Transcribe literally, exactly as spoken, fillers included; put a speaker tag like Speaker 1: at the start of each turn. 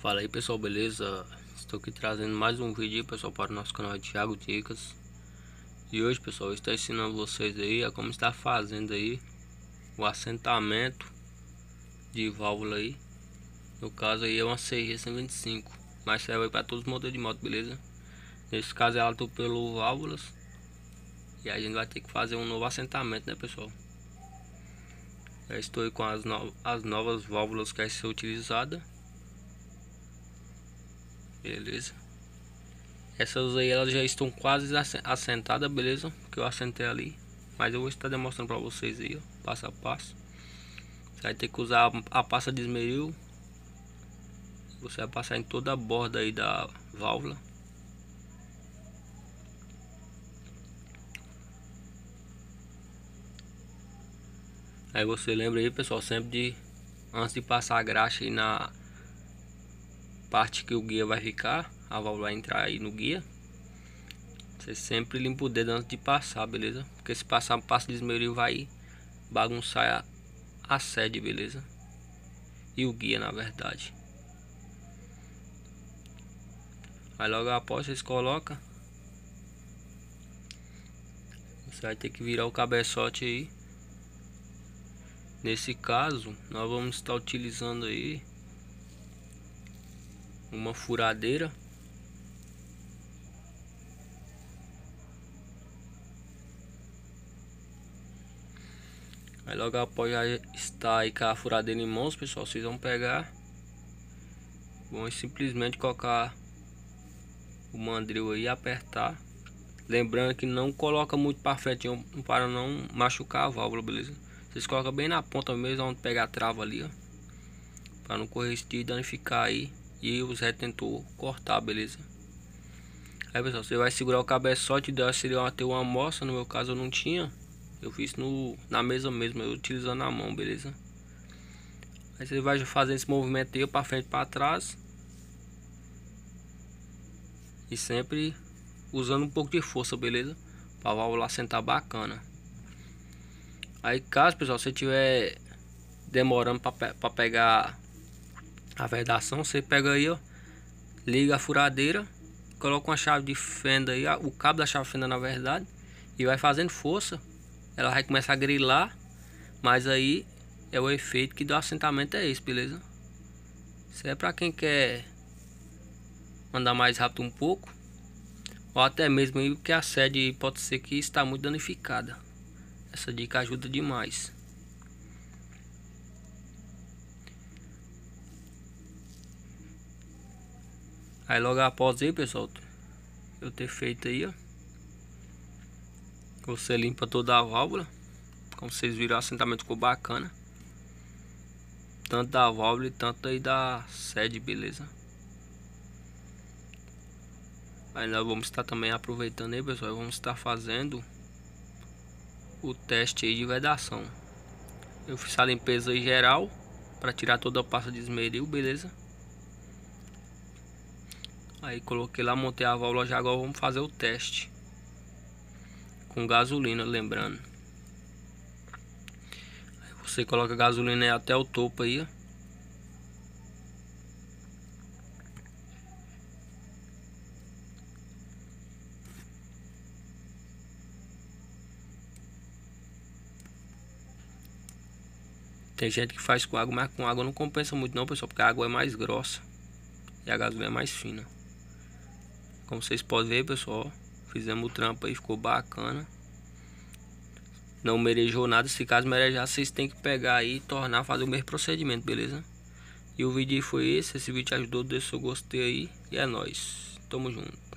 Speaker 1: Fala aí pessoal, beleza? Estou aqui trazendo mais um vídeo aí, pessoal, para o nosso canal de Thiago Dicas. E hoje, pessoal, eu estou ensinando vocês aí a como estar fazendo aí o assentamento de válvula aí. No caso aí é uma C G cento e vinte e cinco, mas serve para todos os modelos de moto, beleza? Nesse caso ela atropelou válvulas e a gente vai ter que fazer um novo assentamento, né, pessoal? Já estou aí com as, no as novas válvulas que vai ser utilizada. Beleza. Essas aí elas já estão quase assentadas, beleza? Que eu assentei ali. Mas eu vou estar demonstrando para vocês aí, ó, passo a passo. Você vai ter que usar a pasta de esmeril. Você vai passar em toda a borda aí da válvula. Aí você lembra aí, pessoal, sempre de, antes de passar a graxa aí na parte que o guia vai ficar, a válvula vai entrar aí no guia, você sempre limpa o dedo antes de passar, beleza? Porque se passar pasta de esmeril vai bagunçar a, a sede, beleza? E o guia, na verdade. Aí logo após vocês colocam, você vai ter que virar o cabeçote aí. Nesse caso nós vamos estar utilizando aí uma furadeira. Aí logo após já estar aí com a furadeira em mãos, pessoal, vocês vão pegar, vão simplesmente colocar o mandril aí e apertar. Lembrando que não coloca muito para frente para não machucar a válvula, beleza? Vocês colocam bem na ponta mesmo, onde pegar a trava ali, ó, para não correr risco de danificar aí e os retentor cortar, beleza? Aí, pessoal, você vai segurar o cabeçote, ideal seria ter uma amostra. No meu caso eu não tinha, eu fiz no, na mesa mesmo, eu utilizando a mão, beleza? Aí você vai fazer esse movimento aí para frente e para trás, e sempre usando um pouco de força, beleza? Para a válvula sentar bacana. Aí caso, pessoal, você tiver demorando para pegar a vedação, você pega aí, ó, liga a furadeira, coloca uma chave de fenda aí, o cabo da chave de fenda na verdade, e vai fazendo força. Ela vai começar a grilar, mas aí é o efeito que do assentamento é esse, beleza? Isso é para quem quer andar mais rápido um pouco, ou até mesmo aí que a sede pode ser que está muito danificada. Essa dica ajuda demais. Aí logo após aí, pessoal, eu ter feito aí, ó, você limpa toda a válvula. Como vocês viram, o assentamento ficou bacana, tanto da válvula e tanto aí da sede, beleza? Aí nós vamos estar também aproveitando aí, pessoal, vamos estar fazendo o teste aí de vedação. Eu fiz a limpeza aí geral para tirar toda a pasta de esmeril, beleza? Aí coloquei lá, montei a válvula já. Agora vamos fazer o teste com gasolina, lembrando. Aí você coloca a gasolina aí até o topo aí, ó. Tem gente que faz com água, mas com água não compensa muito não, pessoal, porque a água é mais grossa e a gasolina é mais fina. Como vocês podem ver, pessoal, fizemos o trampo aí, ficou bacana. Não merejou nada. Se caso merejar, vocês tem que pegar aí e tornar, fazer o mesmo procedimento, beleza? E o vídeo foi esse. Esse vídeo ajudou, deixa seu gostei aí. E é nóis, tamo junto.